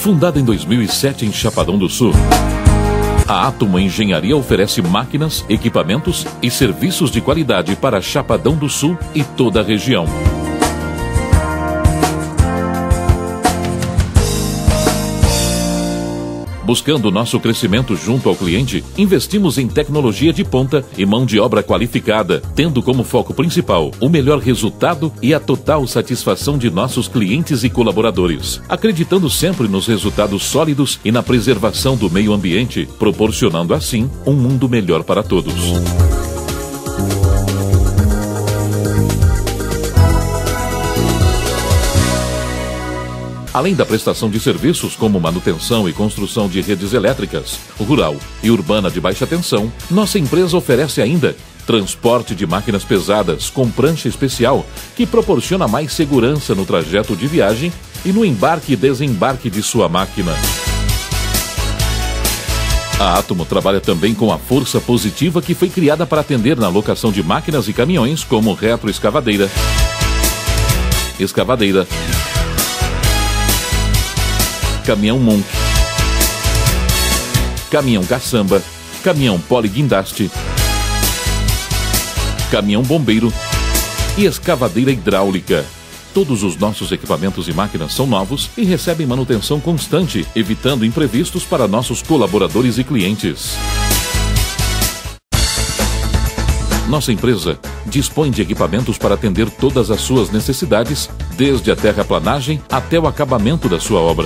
Fundada em 2007 em Chapadão do Sul, a Atomo Engenharia oferece máquinas, equipamentos e serviços de qualidade para Chapadão do Sul e toda a região. Buscando nosso crescimento junto ao cliente, investimos em tecnologia de ponta e mão de obra qualificada, tendo como foco principal o melhor resultado e a total satisfação de nossos clientes e colaboradores, acreditando sempre nos resultados sólidos e na preservação do meio ambiente, proporcionando assim um mundo melhor para todos. Além da prestação de serviços como manutenção e construção de redes elétricas, rural e urbana de baixa tensão, nossa empresa oferece ainda transporte de máquinas pesadas com prancha especial que proporciona mais segurança no trajeto de viagem e no embarque e desembarque de sua máquina. A Atomo trabalha também com a força positiva que foi criada para atender na locação de máquinas e caminhões como retroescavadeira, escavadeira, caminhão monk, caminhão caçamba, caminhão poliguindaste, caminhão bombeiro e escavadeira hidráulica. Todos os nossos equipamentos e máquinas são novos e recebem manutenção constante, evitando imprevistos para nossos colaboradores e clientes. Nossa empresa dispõe de equipamentos para atender todas as suas necessidades, desde a terraplanagem até o acabamento da sua obra.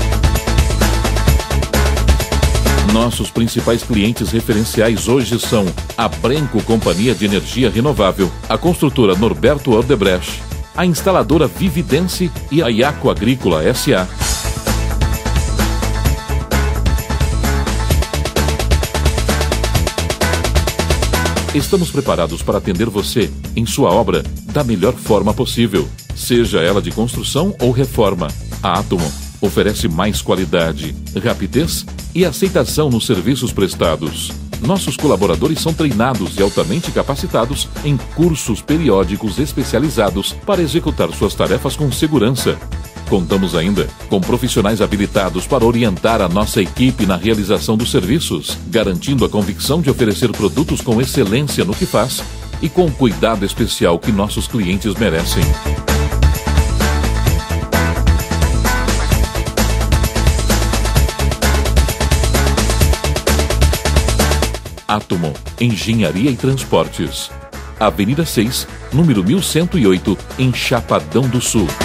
Nossos principais clientes referenciais hoje são a Brenco Companhia de Energia Renovável, a construtora Norberto Odebrecht, a instaladora Vividense e a Iaco Agrícola S.A. Estamos preparados para atender você em sua obra da melhor forma possível, seja ela de construção ou reforma. A Atomo oferece mais qualidade, rapidez e aceitação nos serviços prestados. Nossos colaboradores são treinados e altamente capacitados em cursos periódicos especializados para executar suas tarefas com segurança. Contamos ainda com profissionais habilitados para orientar a nossa equipe na realização dos serviços, garantindo a convicção de oferecer produtos com excelência no que faz e com o cuidado especial que nossos clientes merecem. Atomo Engenharia e Transportes, Avenida 6, número 1108, em Chapadão do Sul.